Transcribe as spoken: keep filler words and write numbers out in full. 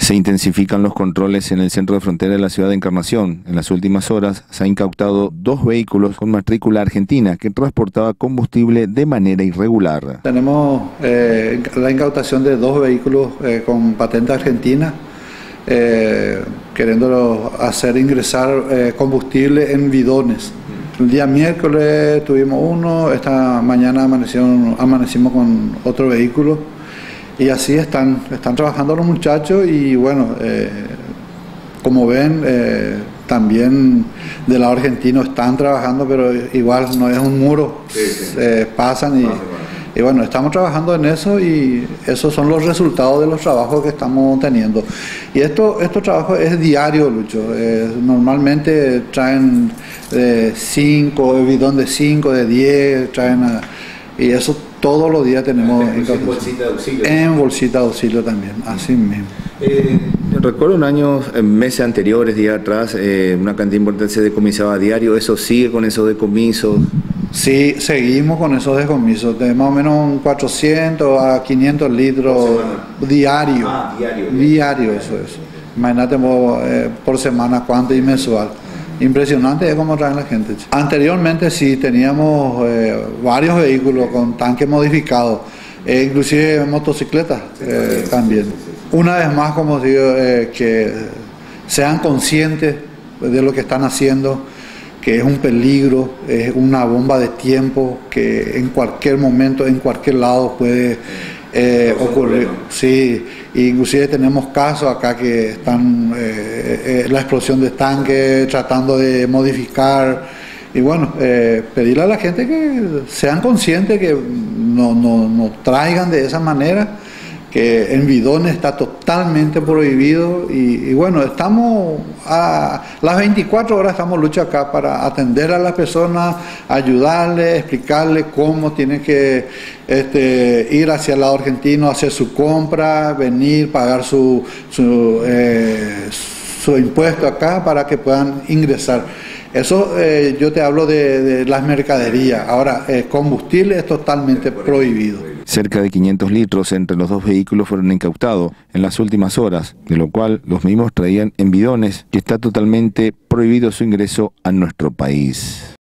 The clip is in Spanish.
Se intensifican los controles en el centro de frontera de la ciudad de Encarnación. En las últimas horas se han incautado dos vehículos con matrícula argentina que transportaba combustible de manera irregular. Tenemos eh, la incautación de dos vehículos eh, con patente argentina, eh, queriendo hacer ingresar eh, combustible en bidones. El día miércoles tuvimos uno, esta mañana amanecimos con otro vehículo. Y así están, están trabajando los muchachos y bueno, eh, como ven, eh, también del lado argentino están trabajando, pero igual no es un muro, sí, sí. Eh, pasan y, y bueno, estamos trabajando en eso y esos son los resultados de los trabajos que estamos teniendo. Y esto, estos trabajos es diario, Lucho, eh, normalmente traen de cinco, el bidón de cinco, de diez, traen a, y eso todos los días tenemos en bolsita de auxilio. En bolsita de auxilio también, así mismo. Eh, recuerdo en años, en meses anteriores, días atrás, eh, una cantidad importante se decomisaba a diario. ¿Eso sigue con esos decomisos? Sí, seguimos con esos decomisos, de más o menos cuatrocientos a quinientos litros diario. Ah, diario. Diario, eso es. Imagínate eh, por semana cuánto y mensual. Impresionante es cómo traen la gente. Anteriormente sí teníamos eh, varios vehículos con tanque modificado, e inclusive motocicletas eh, también. Una vez más, como digo, eh, que sean conscientes de lo que están haciendo, que es un peligro, es una bomba de tiempo que en cualquier momento, en cualquier lado puede eh, ocurrir. Sí, inclusive tenemos casos acá que están eh, eh, la explosión de tanques, tratando de modificar. Y bueno, eh, pedirle a la gente que sean conscientes, que no, no, no traigan de esa manera, que en bidones está totalmente prohibido y, y bueno, estamos a las veinticuatro horas estamos lucha acá para atender a las personas, ayudarles, explicarles cómo tienen que este, ir hacia el lado argentino, hacer su compra, venir, pagar su, su, eh, su impuesto acá para que puedan ingresar. Eso eh, yo te hablo de, de las mercaderías. Ahora, eh, combustible es totalmente prohibido. Cerca de quinientos litros entre los dos vehículos fueron incautados en las últimas horas, de lo cual los mismos traían en bidones, que está totalmente prohibido su ingreso a nuestro país.